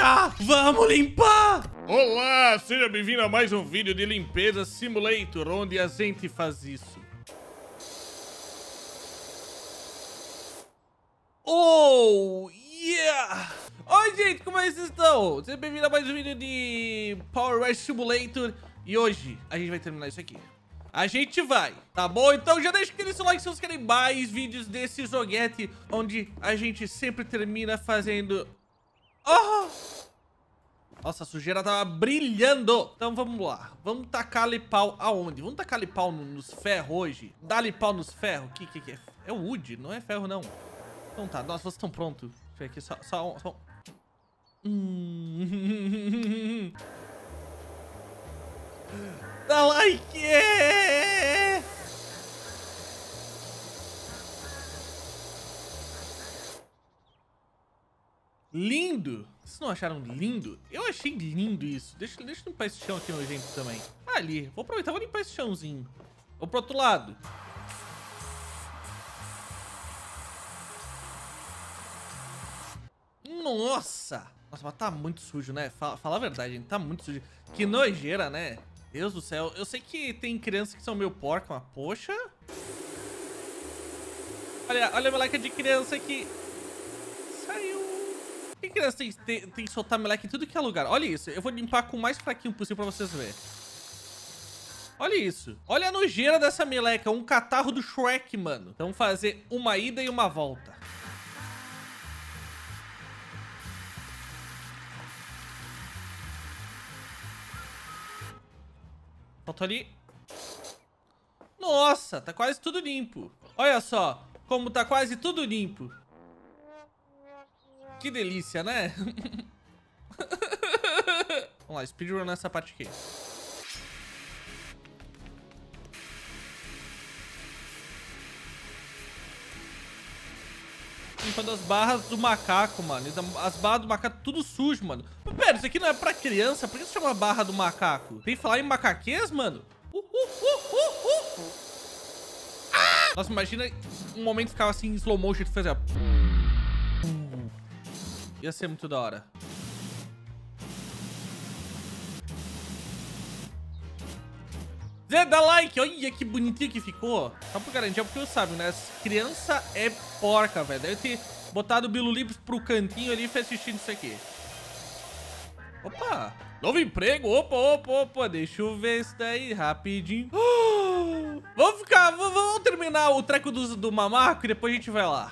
limpar! Vamos limpar! Olá, seja bem-vindo a mais um vídeo de Limpeza Simulator, onde a gente faz isso. Oh, yeah! Oi, gente, como é que vocês estão? Seja bem-vindo a mais um vídeo de Power Wash Simulator. E hoje a gente vai terminar isso aqui. A gente vai, tá bom? Então já deixa aquele seu like se vocês querem mais vídeos desse joguete, onde a gente sempre termina fazendo... Oh! Nossa, a sujeira tava brilhando. Então vamos lá. Vamos tacar-lhe pau aonde? Vamos tacar-lhe pau nos ferros hoje? Dá-lhe pau nos ferros? O que é? É o wood, não é ferro não. Então tá, nossa, vocês estão prontos. Deixa eu ver aqui, só... Dá like! Lindo! Vocês não acharam lindo? Eu achei lindo isso. Deixa eu limpar esse chão aqui nojento também. Ali, vou aproveitar, vou limpar esse chãozinho. Vou pro outro lado. Nossa! Nossa, mas tá muito sujo, né? Fala a verdade, gente. Tá muito sujo. Que nojeira, né? Deus do céu. Eu sei que tem crianças que são meio porcas, mas poxa. Olha a meleca de criança que saiu. Que criança tem que soltar meleca em tudo que é lugar? Olha isso. Eu vou limpar com o mais fraquinho possível pra vocês verem. Olha isso. Olha a nojeira dessa meleca. Um catarro do Shrek, mano. Então vamos fazer uma ida e uma volta. Faltou ali. Nossa, tá quase tudo limpo. Olha só, como tá quase tudo limpo. Que delícia, né? Vamos lá, speedrun nessa parte aqui. Limpando as barras do macaco, mano. As barras do macaco tudo sujo, mano. Mas pera, isso aqui não é pra criança? Por que se chama barra do macaco? Tem que falar em macaquês, mano? Ah! Nossa, imagina um momento que ficava assim em slow motion e fazia... Ia ser muito da hora. Zé, dá like. Olha que bonitinho que ficou. Só por garantia, porque eu sabe, né? Criança é porca, velho. Deve ter botado o Bilo Lips pro cantinho ali e foi assistindo isso aqui. Opa! Novo emprego. Opa. Deixa eu ver isso daí rapidinho. Vamos terminar o treco do mamaco e depois a gente vai lá.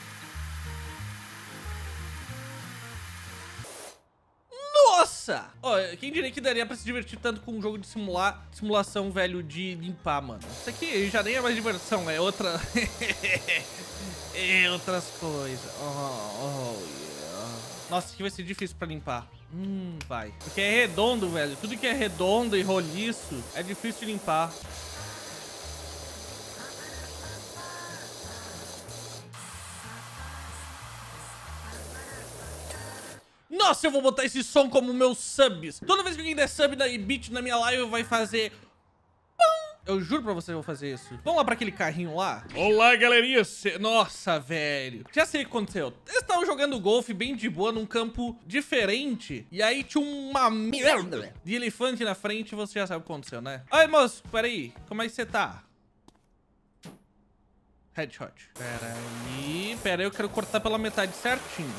Nossa! Ó, quem diria que daria pra se divertir tanto com um jogo de simulação, velho, de limpar, mano. Isso aqui já nem é mais diversão, é outra... é outras coisas. Yeah. Nossa, isso aqui vai ser difícil pra limpar. Vai. Porque é redondo, velho. Tudo que é redondo e roliço é difícil de limpar. Nossa, eu vou botar esse som como meus subs. Toda vez que alguém der sub e beat na minha live, vai fazer... Eu juro pra você que eu vou fazer isso. Vamos lá pra aquele carrinho lá? Olá, galerinha. Nossa, velho. Já sei o que aconteceu. Eles estavam jogando golfe bem de boa num campo diferente. E aí tinha uma merda de elefante na frente e você já sabe o que aconteceu, né? Oi, moço. Peraí. Como é que você tá? Headshot. Peraí, eu quero cortar pela metade certinho.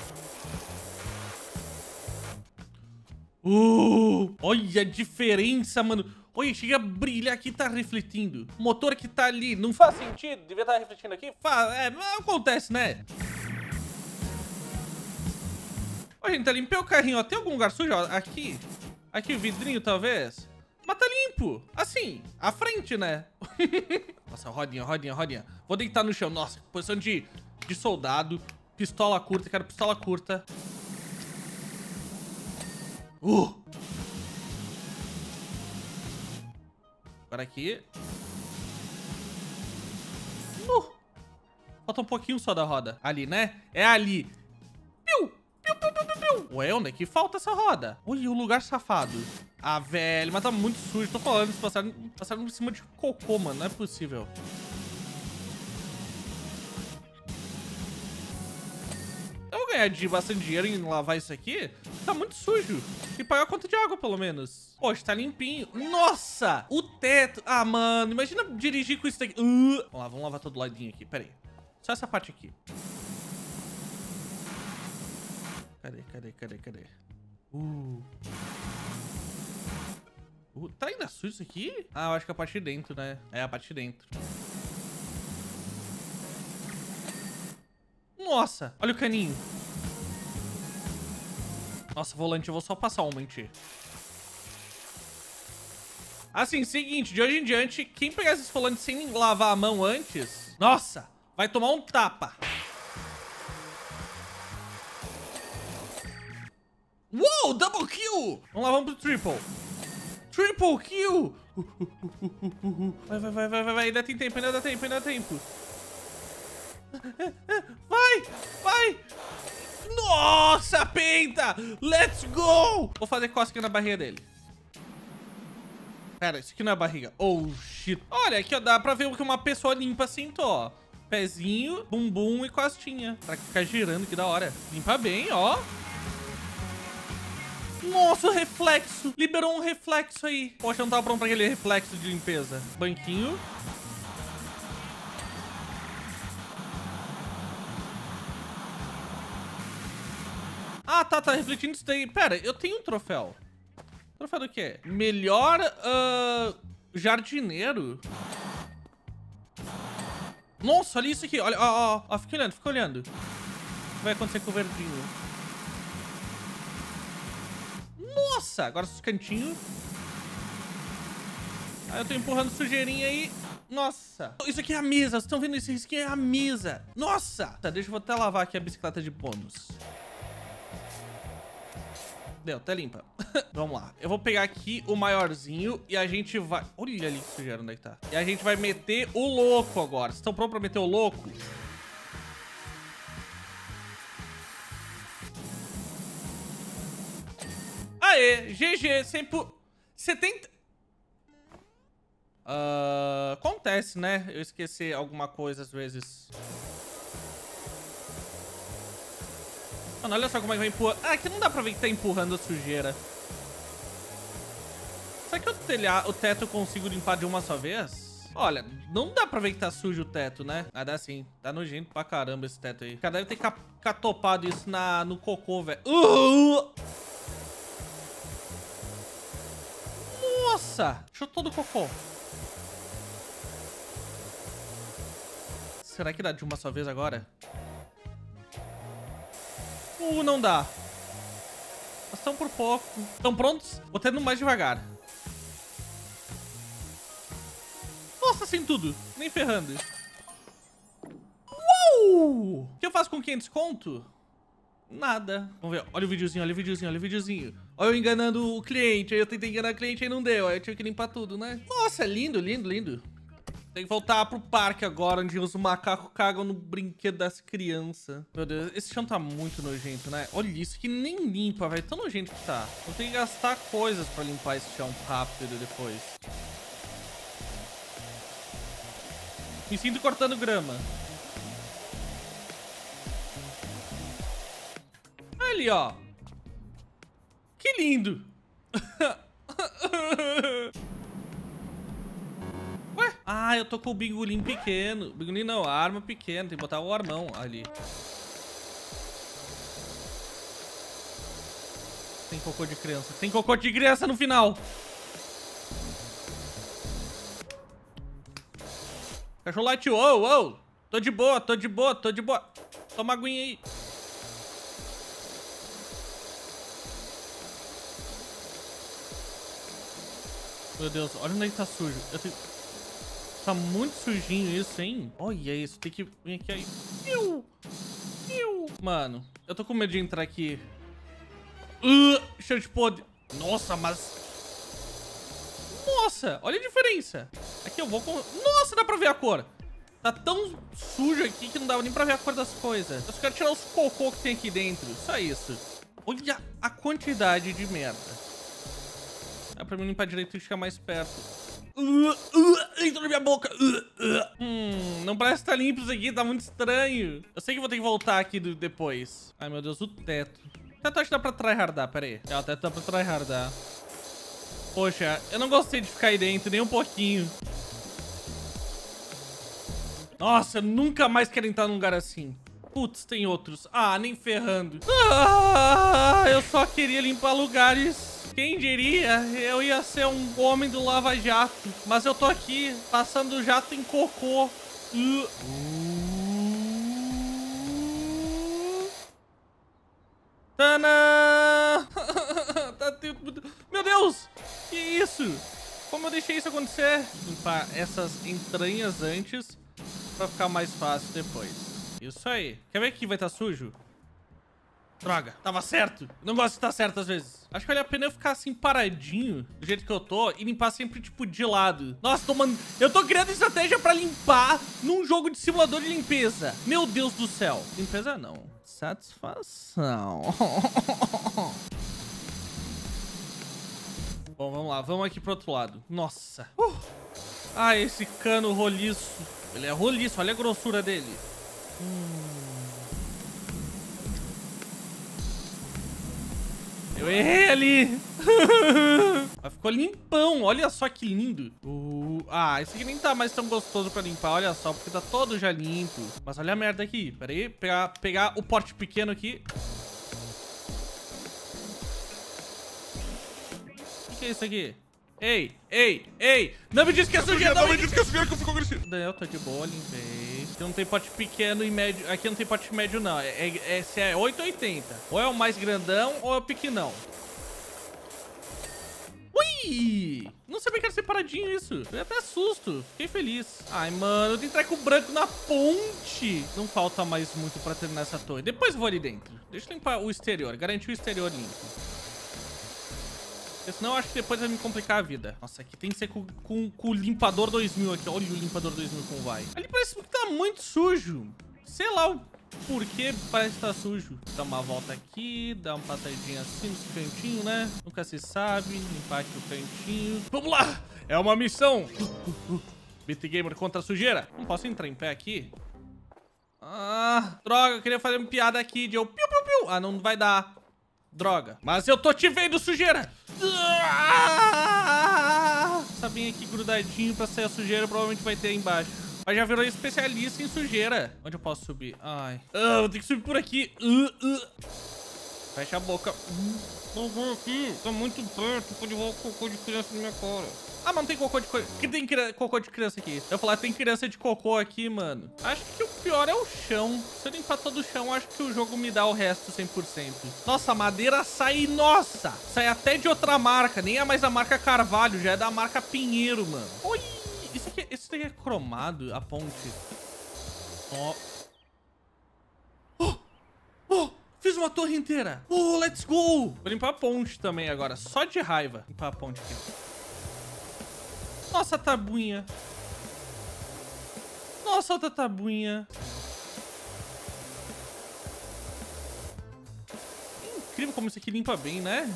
Olha a diferença, mano. Olha, chega a brilhar aqui, tá refletindo. O motor que tá ali, não faz sentido. Devia estar refletindo aqui. Mas acontece, né? Ó, gente, limpei o carrinho, ó. Tem algum lugar sujo, ó? Aqui. Aqui o vidrinho, talvez. Mas tá limpo. Assim, à frente, né? Nossa, rodinha. Vou deitar no chão. Nossa, posição de soldado. Pistola curta, quero pistola curta. Agora aqui. Falta um pouquinho só da roda. Ali, né? É ali. Piu. Ué, onde é que falta essa roda? Olha o lugar safado. Ah, velho, mas tá muito sujo. Tô falando, eles passaram por cima de cocô, mano. Não é possível. ganhar bastante dinheiro em lavar isso aqui. Tá muito sujo. E pagar a conta de água, pelo menos. Poxa, tá limpinho. Nossa! O teto. Ah, mano. Imagina dirigir com isso daqui. Vamos lá, vamos lavar todo ladinho aqui. Pera aí. Só essa parte aqui. Cadê? Tá ainda sujo isso aqui? Ah, eu acho que a parte de dentro, né? É, a parte de dentro. Nossa, olha o caninho. Nossa, volante, eu vou só passar um mentir. Assim, seguinte, de hoje em diante, quem pegar esses volantes sem lavar a mão antes, nossa, vai tomar um tapa. Uou, double kill! Vamos lá, vamos pro triple. Triple kill! Vai, ainda tem tempo, ainda dá tempo. Vai! Nossa, penta! Let's go! Vou fazer cócega na barriga dele. Pera, isso aqui não é a barriga. Oh, shit. Olha, aqui, ó, dá pra ver o que uma pessoa limpa assim, ó. Pezinho, bumbum e costinha. Pra ficar girando, que da hora. Limpa bem, ó. Nossa, o reflexo. Liberou um reflexo aí. Poxa, eu não tava pronto pra aquele reflexo de limpeza. Banquinho. Ah, tá refletindo isso daí. Pera, eu tenho um troféu. Troféu do quê? Melhor jardineiro. Nossa, olha isso aqui. Olha, ó, fica olhando. O que vai acontecer com o verdinho? Nossa, agora os cantinhos. Aí eu tô empurrando sujeirinha aí. Nossa. Isso aqui é a mesa. Vocês estão vendo isso? Isso aqui é a mesa. Nossa. Tá, deixa eu até lavar aqui a bicicleta de bônus. Deu, tá limpa. Vamos lá. Eu vou pegar aqui o maiorzinho e a gente vai... Olha ali que sujeira, onde é que tá? E a gente vai meter o louco agora. Vocês estão prontos pra meter o louco? Aê, GG, 70... Acontece, né? Eu esqueci alguma coisa às vezes. Mano, olha só como é que vai empurrar. Ah, aqui não dá pra ver que tá empurrando a sujeira. Será que o teto eu consigo limpar de uma só vez? Olha, não dá pra ver que tá sujo o teto, né? Ah, dá sim. Tá nojento pra caramba esse teto aí. O cara deve ter catopado isso no cocô, velho. Nossa! Chutou do cocô. Será que dá de uma só vez agora? Não dá. Mas estão por pouco. Estão prontos? Vou tendo mais devagar. Nossa, sem tudo. Nem ferrando. O que eu faço com 500 conto? Nada. Vamos ver. Olha o videozinho. Olha eu enganando o cliente. Aí eu tentei enganar o cliente e não deu. Aí eu tive que limpar tudo, né? Nossa, lindo. Tem que voltar pro parque agora, onde os macacos cagam no brinquedo das crianças. Meu Deus, esse chão tá muito nojento, né? Olha isso, que nem limpa, velho. Tão nojento que tá. Eu tenho que gastar coisas pra limpar esse chão rápido depois. Me sinto cortando grama. Ali, ó. Que lindo. Ah, eu tô com o bingolim pequeno. Bingolim não, a arma pequena. Tem que botar o armão ali. Tem cocô de criança. Tem cocô de criança no final. Cachorro latiu. Ô. Tô de boa. Toma aguinha aí. Meu Deus, olha onde é que tá sujo. Tá muito sujinho isso, hein? Olha isso, tem que vir aqui aí. Mano, eu tô com medo de entrar aqui. Cheiro de podre. Nossa, mas... Nossa, olha a diferença. Aqui eu vou com... Nossa, dá pra ver a cor. Tá tão sujo aqui que não dava nem pra ver a cor das coisas. Eu só quero tirar os cocô que tem aqui dentro. Só isso. Olha a quantidade de merda. Dá pra mim limpar direito e ficar mais perto. entrou na minha boca. Não parece que tá limpo isso aqui, tá muito estranho. Eu sei que vou ter que voltar aqui depois. Ai, meu Deus, o teto. O teto acho que dá pra tryhardar, pera aí. O teto dá pra tryhardar. Poxa, eu não gostei de ficar aí dentro, nem um pouquinho. Nossa, eu nunca mais quero entrar num lugar assim. Putz, tem outros. Ah, nem ferrando. Ah, eu só queria limpar lugares. Quem diria, eu ia ser um homem do Lava Jato. Mas eu tô aqui, passando jato em cocô. Tana! Meu Deus! Que isso? Como eu deixei isso acontecer? Limpar essas entranhas antes pra ficar mais fácil depois. Isso aí. Quer ver que vai estar sujo? Droga, tava certo. Não gosto de estar certo às vezes. Acho que vale a pena eu ficar assim paradinho, do jeito que eu tô, e limpar sempre, tipo, de lado. Nossa, eu tô criando estratégia pra limpar num jogo de simulador de limpeza. Meu Deus do céu. Limpeza não. Satisfação. Bom, vamos lá. Vamos aqui pro outro lado. Nossa. Ah, esse cano roliço. Ele é roliço. Olha a grossura dele. Eu errei ali. Mas ficou limpão. Olha só que lindo. Ah, esse aqui nem tá mais tão gostoso pra limpar. Olha só, porque tá todo já limpo. Mas olha a merda aqui. Pera aí. Pegar o pote pequeno aqui. O que é isso aqui? Ei, ei, ei. Não me diz que é sujeira. Não me diz que é sujeira que eu fico agressivo. Eu tô de boa, limpei. Aqui não tem pote pequeno e médio. Aqui não tem pote médio, não. Esse é 8,80. Ou é o mais grandão ou é o pequenão. Ui! Não sabia que era separadinho isso. Foi até susto. Fiquei feliz. Ai, mano, eu tenho treco branco na ponte. Não falta mais muito pra terminar essa torre. Depois eu vou ali dentro. Deixa eu limpar o exterior. Garantir o exterior limpo. Porque senão eu acho que depois vai me complicar a vida. Nossa, aqui tem que ser com o limpador 2000 aqui. Olha o limpador 2000 como vai. Ali parece que tá muito sujo. Sei lá o porquê parece que tá sujo. Dá uma volta aqui, dá uma passadinha assim nesse cantinho, né? Nunca se sabe. Limpar aqui o cantinho. Vamos lá! É uma missão. BT Gamer contra a sujeira. Não posso entrar em pé aqui? Ah, droga, eu queria fazer uma piada aqui de eu piu, piu, piu. Ah, não vai dar. Droga. Mas eu tô te vendo, sujeira. Essa bem aqui grudadinho pra sair a sujeira. Provavelmente vai ter aí embaixo. Mas já virou especialista em sujeira. Onde eu posso subir? Ai. Vou ter que subir por aqui. Fecha a boca. Não vou aqui. Tá muito perto. Pode rolar cocô de criança na minha cara. Ah, mas não tem cocô de criança. Por que tem cocô de criança aqui? Eu ia falar, tem criança de cocô aqui, mano. Acho que o pior é o chão. Se eu limpar todo o chão, acho que o jogo me dá o resto 100%. Nossa, a madeira sai, nossa! Sai até de outra marca. Nem é mais a marca Carvalho, já é da marca Pinheiro, mano. Oi! Isso aqui é cromado, a ponte. Fiz uma torre inteira. Let's go! Vou limpar a ponte também agora, só de raiva. Limpar a ponte aqui. Nossa, tabuinha. Nossa, outra tabuinha. Incrível como isso aqui limpa bem, né?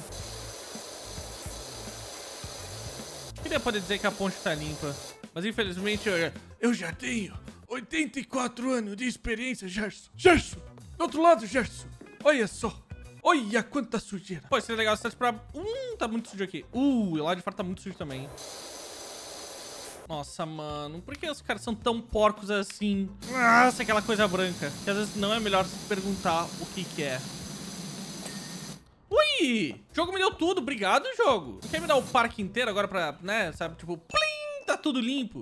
Queria poder dizer que a ponte tá limpa. Mas infelizmente eu já tenho 84 anos de experiência, Gerson. Gerson! Do outro lado, Gerson. Olha só. Olha quanta sujeira. Pô, seria legal se tá pra... tá muito sujo aqui. Lá de fora tá muito sujo também. Nossa, mano, por que os caras são tão porcos assim? Nossa, aquela coisa branca. Que às vezes não é melhor se perguntar o que é. Ui! O jogo me deu tudo, obrigado, jogo. Não quer me dar o parque inteiro agora pra, né, sabe, tipo, plim, tá tudo limpo.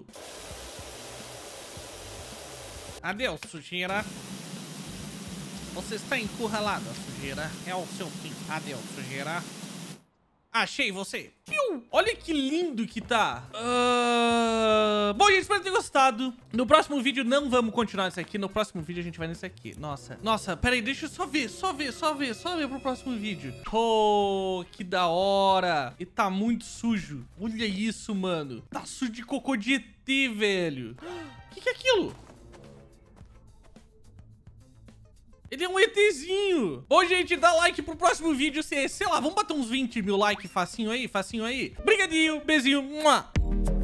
Adeus, sujeira. Você está encurralada, sujeira. É o seu fim. Adeus, sujeira. Achei você. Olha que lindo que tá. Bom, gente, espero ter gostado. No próximo vídeo não vamos continuar nesse aqui. No próximo vídeo a gente vai nesse aqui. Nossa, pera aí, deixa eu só ver pro próximo vídeo. Oh, que da hora. E tá muito sujo. Olha isso, mano. Tá sujo de cocô de ET, velho. O que é aquilo? Ele é um ETzinho. Bom, gente, dá like pro próximo vídeo. Sei lá, vamos bater uns 20 mil likes facinho aí. Brigadinho, beijinho.